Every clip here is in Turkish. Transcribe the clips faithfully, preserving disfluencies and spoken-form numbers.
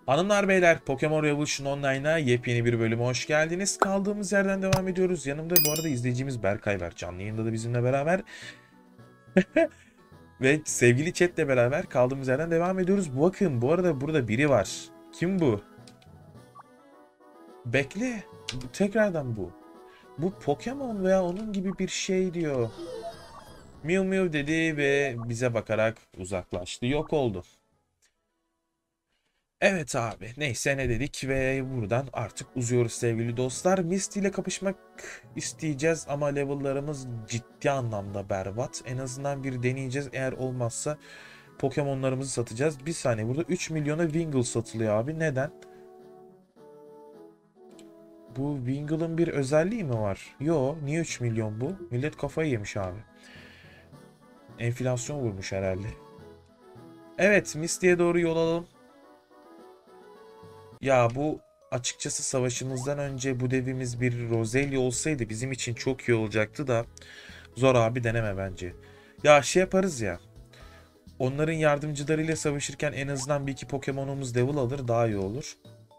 Hanımlar beyler, Pokemon Revolution Online'a yepyeni bir bölüme hoş geldiniz. Kaldığımız yerden devam ediyoruz. Yanımda bu arada izleyicimiz Berkay var. Canlı yayında da bizimle beraber. Ve sevgili chatle beraber kaldığımız yerden devam ediyoruz. Bakın bu arada burada biri var. Kim bu? Bekle. Bu- Tekrardan bu. Bu Pokemon veya onun gibi bir şey diyor. Mew Mew dedi ve bize bakarak uzaklaştı. Yok oldu. Evet abi, neyse ne dedik ve buradan artık uzuyoruz sevgili dostlar. Misty ile kapışmak isteyeceğiz ama level'larımız ciddi anlamda berbat. En azından bir deneyeceğiz, eğer olmazsa Pokemon'larımızı satacağız. Bir saniye, burada üç milyona Wingull satılıyor abi, neden? Bu Wingull'ın bir özelliği mi var? Yo, niye üç milyon bu? Millet kafayı yemiş abi. Enflasyon vurmuş herhalde. Evet, Misty'ye doğru yol alalım. Ya bu açıkçası savaşımızdan önce bu devimiz bir Roselia olsaydı bizim için çok iyi olacaktı da zor abi, deneme bence. Ya şey yaparız ya, onların yardımcılarıyla savaşırken en azından bir iki Pokemon'umuz level alır, daha iyi olur.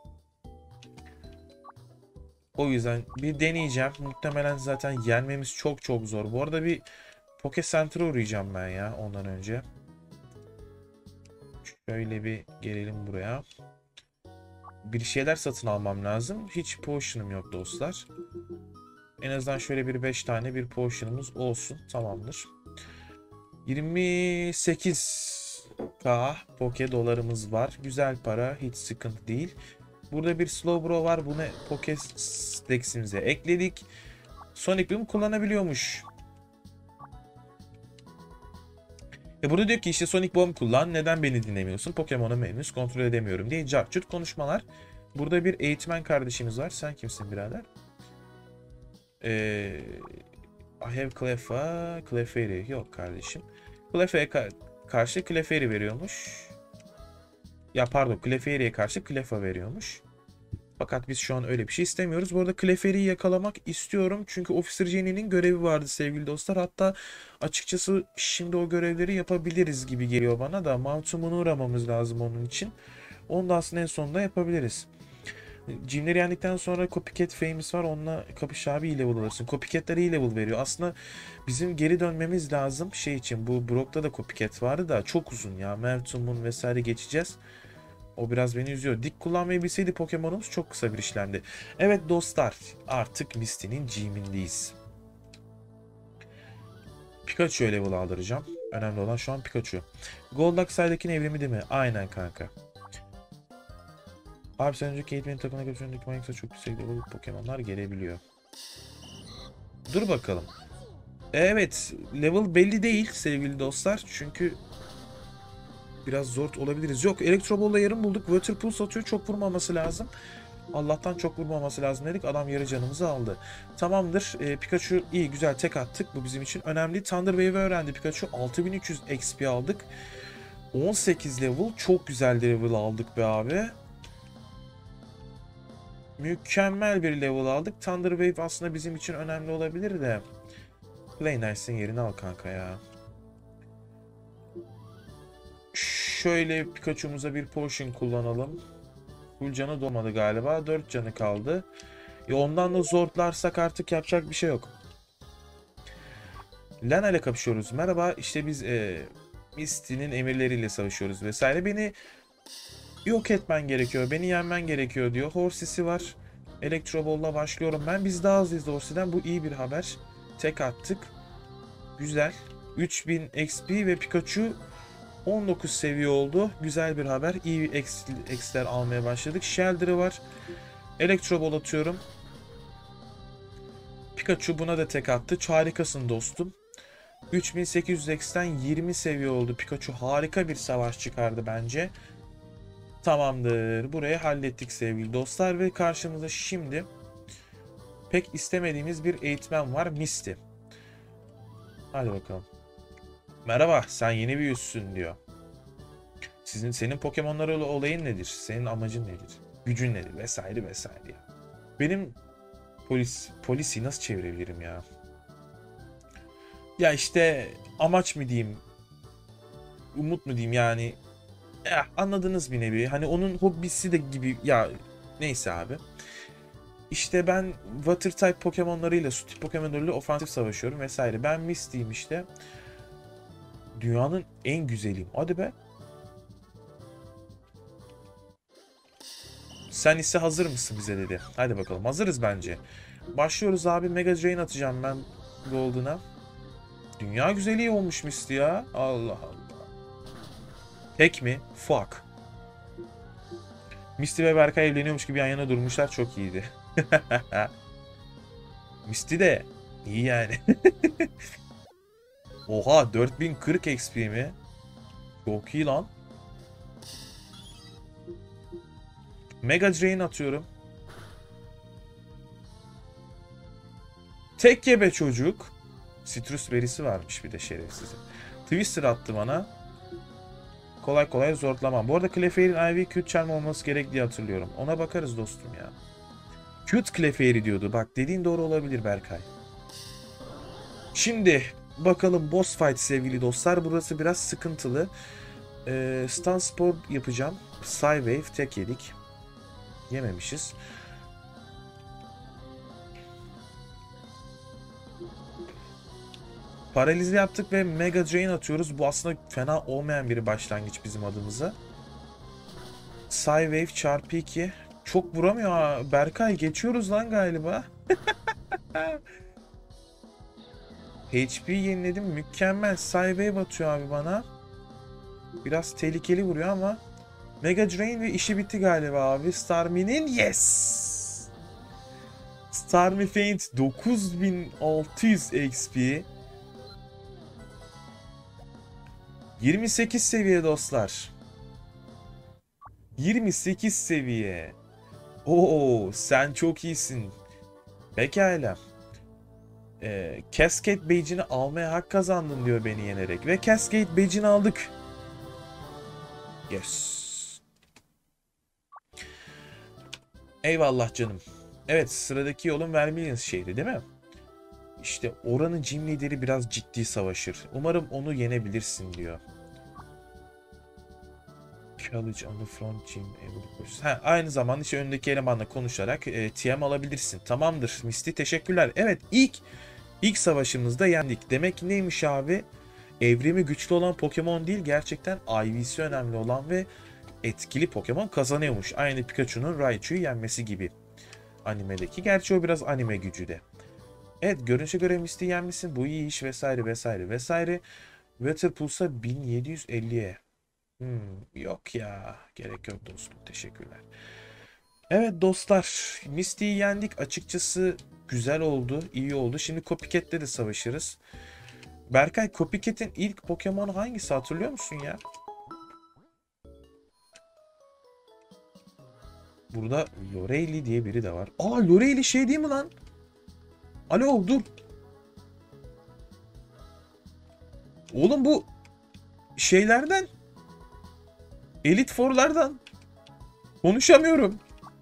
O yüzden bir deneyeceğim. Muhtemelen zaten yenmemiz çok çok zor. Bu arada bir Poke Center'a uğrayacağım ben ya ondan önce. Şöyle bir gelelim buraya. Bir şeyler satın almam lazım. Hiç potion'um yok dostlar. En azından şöyle bir beş tane bir potion'umuz olsun. Tamamdır. yirmi sekiz K Poke dolarımız var. Güzel para. Hiç sıkıntı değil. Burada bir Slowbro var. Bunu Pokédex'imize ekledik. Sonic Boom kullanabiliyormuş. E burada diyor ki işte Sonic Boom kullan. Neden beni dinlemiyorsun? Pokemon'u henüz kontrol edemiyorum diye cartçut konuşmalar. Burada bir eğitmen kardeşimiz var. Sen kimsin birader? Eee... I have Cleffa, Clefairy. Yok kardeşim. Cleffa'ya ka karşı Clefairy veriyormuş. Ya pardon, Clefairy'ye karşı Cleffa veriyormuş. Fakat biz şu an öyle bir şey istemiyoruz. Bu arada Clefairy'yi yakalamak istiyorum. Çünkü Officer Jenny'nin görevi vardı sevgili dostlar. Hatta açıkçası şimdi o görevleri yapabiliriz gibi geliyor bana da. Mount Moon'a uğramamız lazım onun için. Onu da aslında en sonunda yapabiliriz. Jimleri yendikten sonra Copycat Famous var. Onunla kapış abi, iyi level alırsın. Copycat'ler iyi level veriyor. Aslında bizim geri dönmemiz lazım şey için. Bu Brock'ta da Copycat vardı da çok uzun ya. Mertum'un vesaire geçeceğiz. O biraz beni üzüyor. Dik kullanmayı bilseydi Pokemon'umuz çok kısa bir işlemdi. Evet dostlar, artık Misty'nin G'mindeyiz. Pikachu'ya level aldıracağım. Önemli olan şu an Pikachu. Golduck's'daki evrimi değil mi? Aynen kanka. Abi sen önceki eğitmenin takımına götürdüğün Dikmanix'e çok yüksek level Pokemon'lar gelebiliyor. Dur bakalım. Evet, level belli değil sevgili dostlar. Çünkü biraz zor olabiliriz. Yok, Electro Ball'la yarım bulduk. Water Pulse atıyor. Çok vurmaması lazım. Allah'tan çok vurmaması lazım dedik. Adam yarı canımızı aldı. Tamamdır. E, Pikachu iyi, güzel tek attık. Bu bizim için önemli. Thunder Wave'i öğrendi Pikachu. altı bin üç yüz X P aldık. on sekiz level. Çok güzel level aldık be abi. Mükemmel bir level aldık. Thunder Wave aslında bizim için önemli olabilir de. Play Nice'in yerini al kanka ya. Şöyle Pikachu'muza bir potion kullanalım. Full canı dolmadı galiba. dört canı kaldı. E ondan da zorlarsak artık yapacak bir şey yok. Lana ile kapışıyoruz. Merhaba, işte biz e, Misty'nin emirleriyle savaşıyoruz vesaire. Beni yok etmen gerekiyor. Beni yenmen gerekiyor diyor. Horsey'si var. Electro Ball'la başlıyorum ben. Biz daha hızlıyız Horsey'den. Bu iyi bir haber. Tek attık. Güzel. üç bin X P ve Pikachu on dokuz seviye oldu. Güzel bir haber. İyi X'ler almaya başladık. Shelder'ı var. Electro Ball atıyorum. Pikachu buna da tek attı. Harikasın dostum. üç bin sekiz yüz X'ten yirmi seviye oldu. Pikachu harika bir savaş çıkardı bence. Tamamdır. Burayı hallettik sevgili dostlar ve karşımızda şimdi pek istemediğimiz bir eğitmen var. Misty. Hadi bakalım. Merhaba, sen yeni bir yüzsün diyor. Sizin senin Pokemon'larla olayın nedir? Senin amacın nedir? Gücün nedir? Vesaire vesaire. Benim polis polisi nasıl çevirebilirim ya? Ya işte amaç mı diyeyim? Umut mu diyeyim yani? Eh, anladınız bir nevi. Hani onun hobisi de gibi ya, neyse abi. İşte ben Water type Pokemon'larıyla, su tip Pokemon'larıyla ofansif savaşıyorum vesaire. Ben Misty'yim işte. Dünyanın en güzeliyim. Hadi be. Sen ise hazır mısın bize dedi. Hadi bakalım. Hazırız bence. Başlıyoruz abi. Mega Drain atacağım ben Golden'a. Dünya güzeli olmuş Misty ya. Allah Allah. Tek mi? Fuck. Misty ve Berkay evleniyormuş gibi yan yana durmuşlar. Çok iyiydi. Misty de iyi yani. Oha, dört bin kırk X P mi? Çok iyi lan. Mega Drain atıyorum. Tek yebe çocuk. Citrus berisi varmış bir de şerefsizin. Twister attı bana. Kolay kolay zorlamam. Bu arada Clefairy'in I V Cute Charm olması gerek diye hatırlıyorum. Ona bakarız dostum ya. Cute Clefairy diyordu. Bak, dediğin doğru olabilir Berkay. Şimdi bakalım boss fight sevgili dostlar. Burası biraz sıkıntılı. Ee, Stun Spore yapacağım. Psywave tek yedik. Yememişiz. Paralize yaptık ve Mega Drain atıyoruz. Bu aslında fena olmayan bir başlangıç bizim adımıza. Psywave çarpı iki. Çok vuramıyor ha. Berkay, geçiyoruz lan galiba. H P yeniledim. Mükemmel. Psywave atıyor abi bana. Biraz tehlikeli vuruyor ama. Mega Drain ve işi bitti galiba abi. Starmie'nin yes! Starmie Feint dokuz bin altı yüz X P. yirmi sekiz seviye dostlar. yirmi sekiz seviye. Oo, sen çok iyisin. Pekala. Ee, Cascade Badge'ini almaya hak kazandın diyor beni yenerek. Ve Cascade Badge'ini aldık. Yes. Eyvallah canım. Evet, sıradaki yolun Vermilion şehri değil mi? İşte oranın gym lideri biraz ciddi savaşır. Umarım onu yenebilirsin diyor. College on the front gym. Ha, aynı zamanda işte öndeki elemanla konuşarak e, T M alabilirsin. Tamamdır Misty, teşekkürler. Evet, ilk ilk savaşımızda yendik. Demek ki neymiş abi? Evrimi güçlü olan Pokemon değil, gerçekten I V'si önemli olan ve etkili Pokemon kazanıyormuş. Aynı Pikachu'nun Raichu'yu yenmesi gibi. Animedeki. Gerçi o biraz anime gücü de. Evet, görünüşe göre Misty yenmişsin. Bu iyi iş vesaire vesaire vesaire. Weather Pulse'a bin yedi yüz elliye. Hmm, yok ya. Gerek yok dostum. Teşekkürler. Evet dostlar. Misty'yi yendik. Açıkçası güzel oldu. İyi oldu. Şimdi Copycat'le de savaşırız. Berkay, Copycat'in ilk Pokemon hangisi, hatırlıyor musun ya? Burada Lorelei diye biri de var. Aa, Lorelei şey değil mi lan? Alo, dur. Oğlum bu şeylerden. Elite Four'lardan. Konuşamıyorum.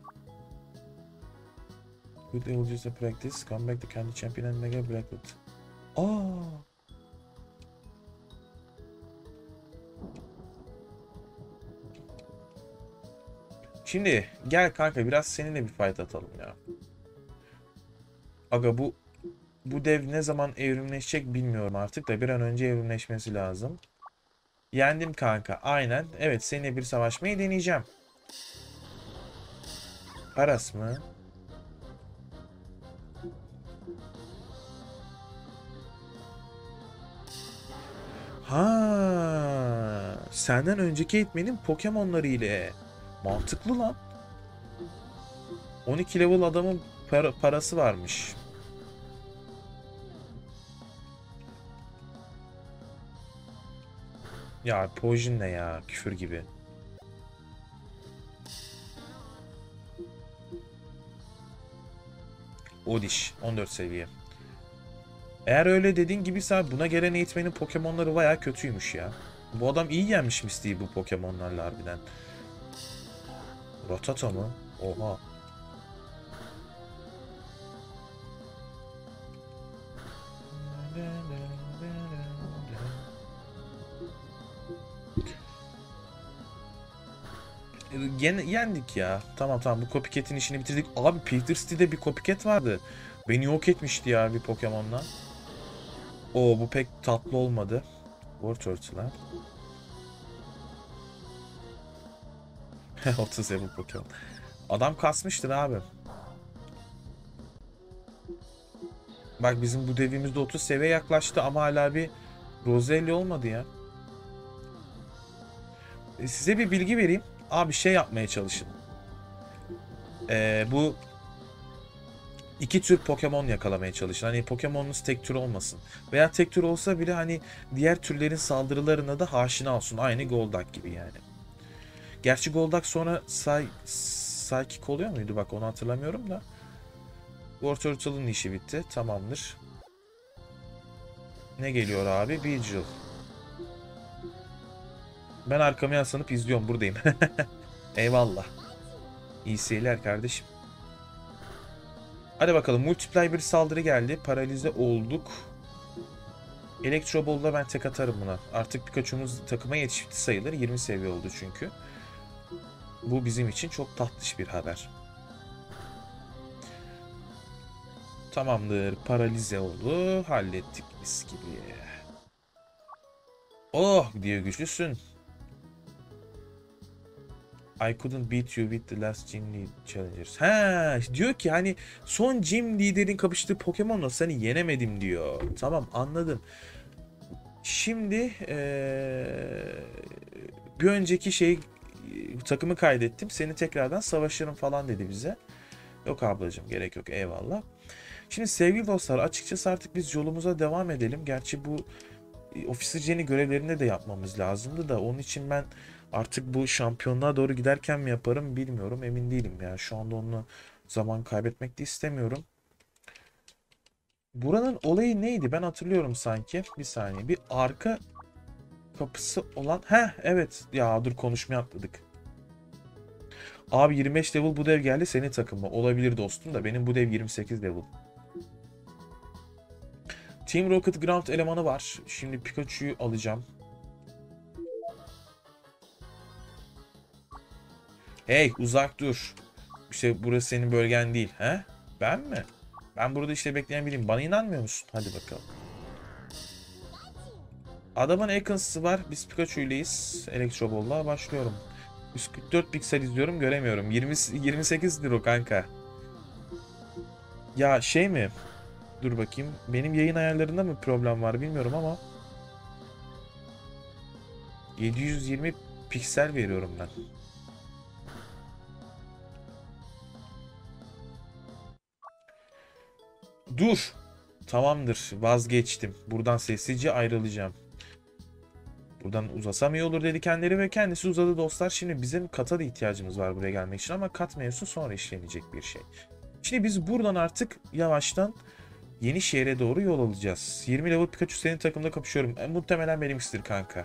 Good evolutions of practice. Come back to Candy Champion and Mega Blackwood. Aa. Şimdi gel kanka, biraz seninle bir fight atalım ya. Aga, bu bu dev ne zaman evrimleşecek bilmiyorum artık da bir an önce evrimleşmesi lazım. Yendim kanka. Aynen. Evet, seninle bir savaşmayı deneyeceğim. Paras mı? Ha, senden önceki eğitmenin Pokemon'ları ile. Mantıklı lan. on iki level adamın para, parası varmış. Ya Poison ne ya? Küfür gibi. Odish on dört seviye. Eğer öyle dediğin gibiyse buna gelen eğitmenin Pokemon'ları baya kötüymüş ya. Bu adam iyi yenmiş Misty'yi bu Pokemon'larla harbiden. Rattata mı? Oha. yen yendik ya. Tamam tamam, bu copycat'in işini bitirdik. Abi Peter City'de bir copycat vardı. Beni yok etmişti ya bir Pokemon'la. Oo, bu pek tatlı olmadı. War Turtle'a. otuz level Pokemon. Adam kasmıştır abi. Bak bizim bu devimizde otuz seviye yaklaştı ama hala bir Roselli olmadı ya. E, size bir bilgi vereyim. Abi şey yapmaya çalışın. Ee, bu iki tür Pokemon yakalamaya çalışın. Hani Pokemon'unuz tek tür olmasın. Veya tek tür olsa bile hani diğer türlerin saldırılarına da aşina olsun. Aynı Golduck gibi yani. Gerçi Golduck sonra Psy Psychic oluyor muydu? Bak onu hatırlamıyorum da. War Turtle'ın işi bitti. Tamamdır. Ne geliyor abi? Beedrill. Ben arkamı yaslanıp izliyorum. Buradayım. Eyvallah. İyi seyirler kardeşim. Hadi bakalım. Multiply bir saldırı geldi. Paralize olduk. Electro Ball'da ben tek atarım buna. Artık Pikachu'muz takıma yetişti sayılır. yirmi seviye oldu çünkü. Bu bizim için çok tatlış bir haber. Tamamdır. Paralize oldu. Hallettik mis gibi. Oh diye güçlüsün. I couldn't beat you with the last gym lead challengers. Ha, diyor ki hani son gym liderin kapıştığı Pokemon'la seni yenemedim diyor. Tamam, anladım. Şimdi ee, bir önceki şey takımı kaydettim. Seni tekrardan savaşırım falan dedi bize. Yok ablacığım, gerek yok, eyvallah. Şimdi sevgili dostlar, açıkçası artık biz yolumuza devam edelim. Gerçi bu ofisir Jenny görevlerini de yapmamız lazımdı da onun için ben artık bu şampiyonluğa doğru giderken mi yaparım bilmiyorum, emin değilim ya. Şu anda onunla zaman kaybetmek de istemiyorum. Buranın olayı neydi? Ben hatırlıyorum sanki. Bir saniye. Bir arka kapısı olan. Heh, evet. Ya dur, konuşmaya atladık. Abi yirmi beş level bu dev geldi senin takımı. Olabilir dostum da benim bu dev yirmi sekiz level. Team Rocket Ground elemanı var. Şimdi Pikachu'yu alacağım. Hey, uzak dur. İşte burası senin bölgen değil. He? Ben mi? Ben burada işte bekleyen biriyim. Bana inanmıyor musun? Hadi bakalım. Adamın Ekons'ı var. Biz Pikachu ileyiz. Electro Ball'la başlıyorum. yüz kırk dört piksel izliyorum, göremiyorum. yirmi, yirmi sekizdir o kanka. Ya şey mi? Dur bakayım. Benim yayın ayarlarında mı problem var bilmiyorum ama yedi yüz yirmi piksel veriyorum ben. Dur. Tamamdır. Vazgeçtim. Buradan sessizce ayrılacağım. Buradan uzasam iyi olur dedi kendileri ve kendisi uzadı dostlar. Şimdi bizim kata da ihtiyacımız var buraya gelmek için ama kat mevzusu sonra işlenecek bir şey. Şimdi biz buradan artık yavaştan yeni şehre doğru yol alacağız. yirmi level Pikachu senin takımda kapışıyorum. E, muhtemelen benimkisidir kanka.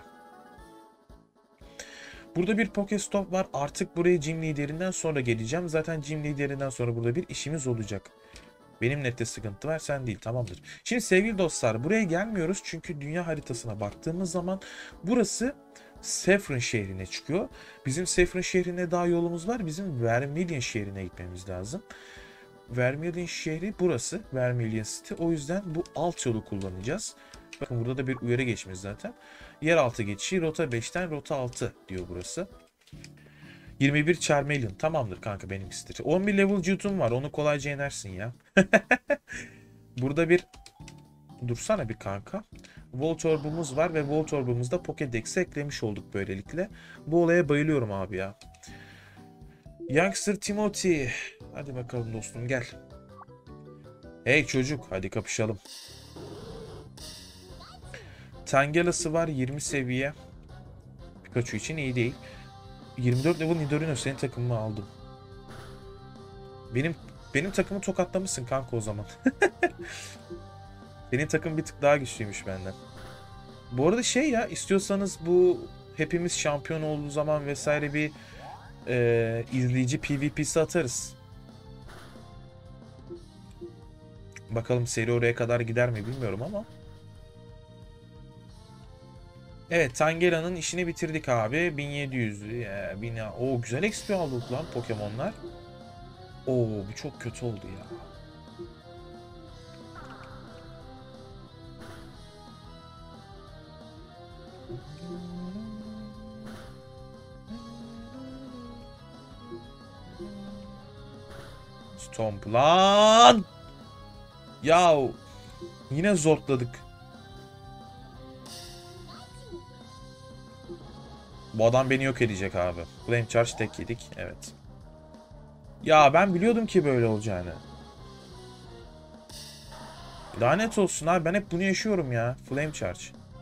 Burada bir Pokestop var. Artık buraya Gym liderinden sonra geleceğim. Zaten Gym liderinden sonra burada bir işimiz olacak. Benim nette sıkıntı var, sen değil, tamamdır. Şimdi sevgili dostlar, buraya gelmiyoruz çünkü dünya haritasına baktığımız zaman burası Saffron şehrine çıkıyor. Bizim Saffron şehrine daha yolumuz var. Bizim Vermilion şehrine gitmemiz lazım. Vermilion şehri burası. Vermilion City. O yüzden bu alt yolu kullanacağız. Bakın burada da bir uyarı geçmiş zaten. Yeraltı geçişi rota beşten rota altı diyor burası. yirmi bir Charmeleon. Tamamdır kanka, benim istedim. on bir level Jewtun var. Onu kolayca yenersin ya. Burada bir dursana bir kanka. Voltorb'umuz var ve Voltorb'umuzda Pokédex'e eklemiş olduk böylelikle. Bu olaya bayılıyorum abi ya. Youngster Timothy. Hadi bakalım dostum, gel. Hey çocuk, hadi kapışalım. Tangela'sı var yirmi seviye. Pikachu için iyi değil. yirmi dört level Nidorino, senin takımımı aldım. Benim benim takımı tokatlamışsın kanka o zaman. Senin takım bir tık daha güçlüymüş benden. Bu arada şey ya, istiyorsanız bu hepimiz şampiyon olduğu zaman vesaire bir e, izleyici PvP'si atarız. Bakalım seri oraya kadar gider mi bilmiyorum ama. Evet, Tangera'nın işini bitirdik abi. bin yedi yüz. Ya, bin... O güzel X P aldık lan Pokemon'lar. Oo, bu çok kötü oldu ya. Stomp lan. Ya yine zortladık. Bu adam beni yok edecek abi. Flame Charge tek yedik. Evet. Ya ben biliyordum ki böyle olacağını. Lanet olsun abi, ben hep bunu yaşıyorum ya. Flame Charge.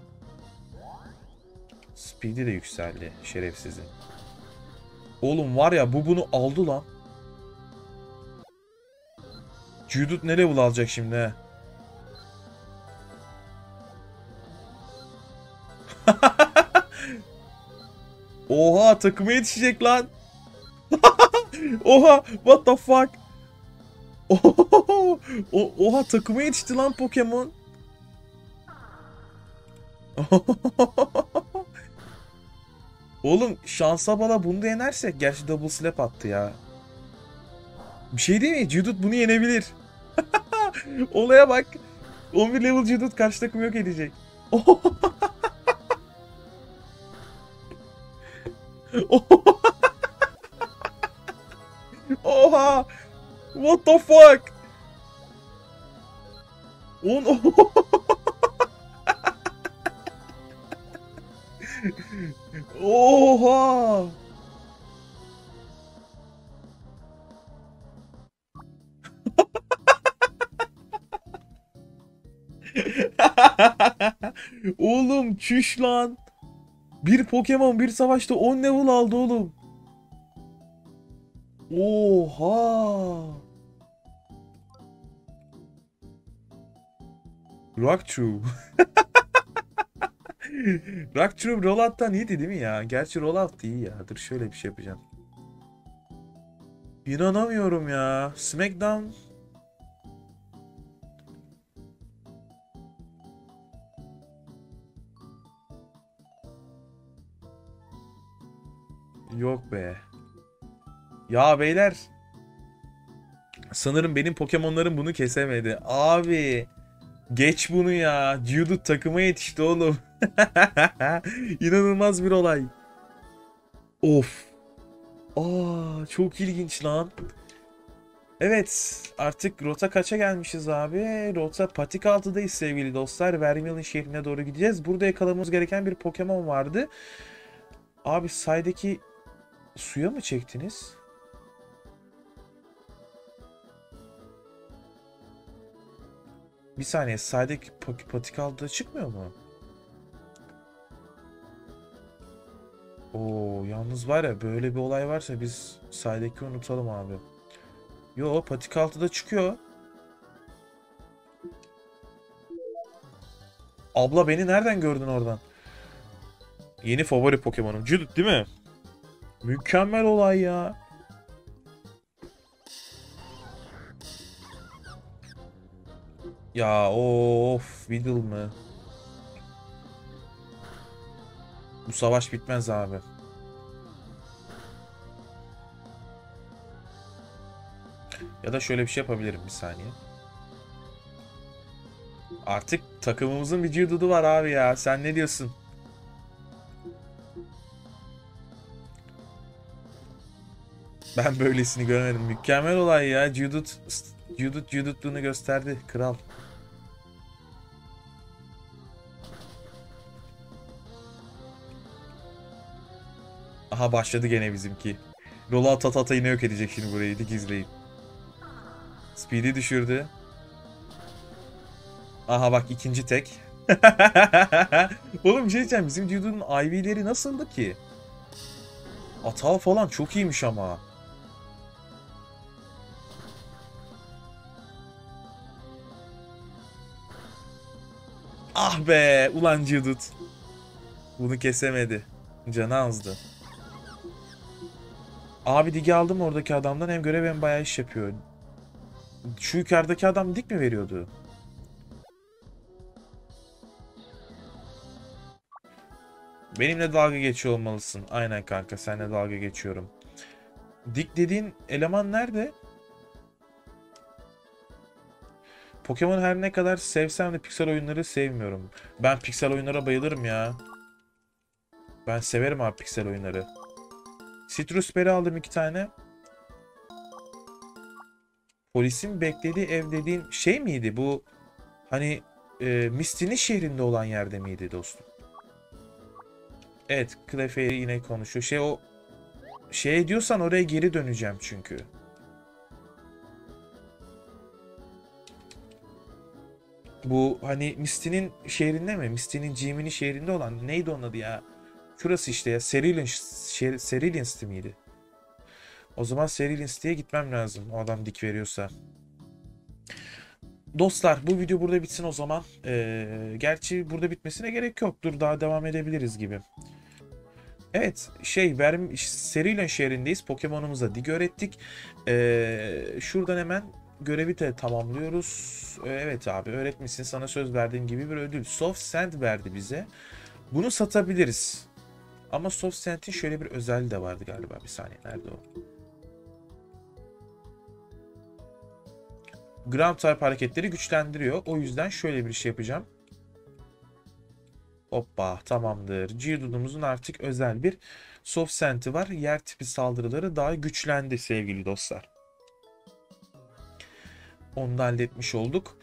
Speed'i de yükseldi şerefsizin. Oğlum var ya, bu bunu aldı lan. Judith ne level alacak şimdi he? Oha, takıma yetişecek lan. Oha, what the fuck? Oha, oha takıma yetişti lan Pokemon. Oğlum şansa bala bunu da yenersek. Gerçi double slap attı ya. Bir şey değil mi? Judith bunu yenebilir. Olaya bak. on bir level Judith karşı takım yok edecek. Oha! What the fuck? On Oha! Oğlum çüş lan. Bir Pokemon bir savaşta on level aldı oğlum. Oha! Rocktrue. Rocktrue rollout'tan iyiydi değil mi ya? Gerçi rollout iyi ya. Dur şöyle bir şey yapacağım. İnanamıyorum ya. Smackdown. Yok be. Ya beyler. Sanırım benim Pokemon'larım bunu kesemedi. Abi. Geç bunu ya. Judith takıma yetişti oğlum. İnanılmaz bir olay. Of. Aa, çok ilginç lan. Evet, artık rota kaça gelmişiz abi? Rota Patik altıdayız sevgili dostlar. Vermilion şehrine doğru gideceğiz. Burada yakalamamız gereken bir Pokemon vardı. Abi saydaki suya mı çektiniz? Bir saniye, saydaki Patik altıda çıkmıyor mu? Oo, yalnız var ya, böyle bir olay varsa biz saydaki unutalım abi. Yo, Patik altıda çıkıyor. Abla beni nereden gördün oradan? Yeni favori Pokemon'um. Judith değil mi? Mükemmel olay ya. Ya of, Weedle mı? Bu savaş bitmez abi. Ya da şöyle bir şey yapabilirim, bir saniye. Artık takımımızın bir Judith'u var abi ya. Sen ne diyorsun? Ben böylesini görmedim. Mükemmel olay ya. Judith, Judith Judith'luğunu gösterdi. Kral. Aha, başladı gene bizimki. Rollout Atata yine yok edecek şimdi burayı. Dik izleyin. Speed'i düşürdü. Aha bak, ikinci tek. Oğlum bir şey diyeceğim. Bizim Judith'un I V'leri nasıldı ki? Atağı falan çok iyiymiş ama. Ah be ulan Judith. Bunu kesemedi. Canı azdı. Abi digi aldım oradaki adamdan, hem görev hem bayağı iş yapıyor. Şu yukarıdaki adam dik mi veriyordu? Benimle dalga geçiyor olmalısın. Aynen kanka, seninle dalga geçiyorum. Dick dediğin eleman nerede? Pokemon her ne kadar sevsem de piksel oyunları sevmiyorum. Ben piksel oyunlara bayılırım ya. Ben severim abi piksel oyunları. Citrus Berry aldım iki tane. Polisin beklediği ev dediğin şey miydi bu? Hani e, Misty'nin şehrinde olan yerde miydi dostum? Evet, Clefairy yine konuşuyor. Şey o şey diyorsan oraya geri döneceğim çünkü. Bu hani Misty'nin şehrinde mi? Misty'nin Jimmy'nin şehrinde olan neydi onun adı ya? Şurası işte ya. Cerulean miydi? O zaman Cerulean gitmem lazım. O adam dik veriyorsa. Dostlar bu video burada bitsin o zaman. Ee, gerçi burada bitmesine gerek yok. Dur daha devam edebiliriz gibi. Evet şey Verm Cerulean şehrindeyiz. Pokemon'umuza dig öğrettik. Ee, şuradan hemen görevi de tamamlıyoruz. Ee, evet abi öğretmişsin, sana söz verdiğim gibi bir ödül. Soft Sand verdi bize. Bunu satabiliriz. Ama Soft Sand'in şöyle bir özelliği de vardı galiba. Bir saniye, nerede o? Ground type hareketleri güçlendiriyor. O yüzden şöyle bir şey yapacağım. Hoppa, tamamdır. Geodude'umuzun artık özel bir Soft Scent'i var. Yer tipi saldırıları daha güçlendi sevgili dostlar. Onu da halletmiş olduk.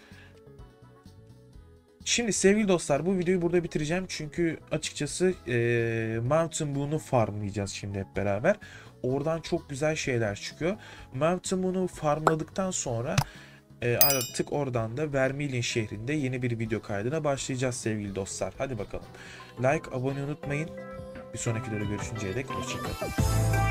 Şimdi sevgili dostlar bu videoyu burada bitireceğim. Çünkü açıkçası e, Mountain Moon'u farmlayacağız şimdi hep beraber. Oradan çok güzel şeyler çıkıyor. Mountain Moon'u farmladıktan sonra e, artık oradan da Vermilion şehrinde yeni bir video kaydına başlayacağız sevgili dostlar. Hadi bakalım. Like, abone unutmayın. Bir sonraki videoda görüşünceye dek hoşçakalın.